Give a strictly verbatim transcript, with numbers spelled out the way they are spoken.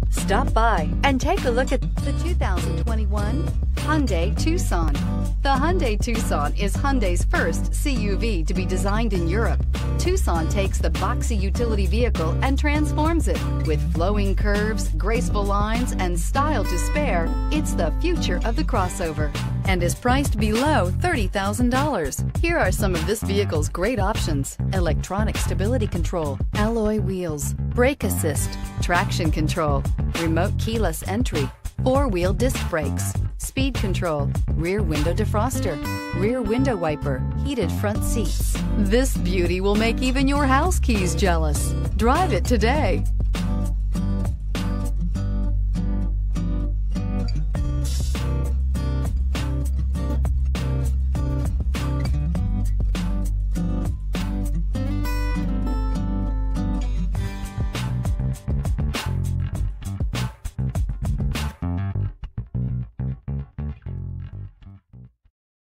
Stop by and take a look at the two thousand twenty-one Hyundai Tucson. The Hyundai Tucson is Hyundai's first C U V to be designed in Europe. Tucson takes the boxy utility vehicle and transforms it. With flowing curves, graceful lines, and style to spare, it's the future of the crossover and is priced below thirty thousand dollars. Here are some of this vehicle's great options: electronic stability control, alloy wheels, brake assist, traction control, remote keyless entry, four-wheel disc brakes, speed control, rear window defroster, rear window wiper, heated front seats. This beauty will make even your house keys jealous. Drive it today.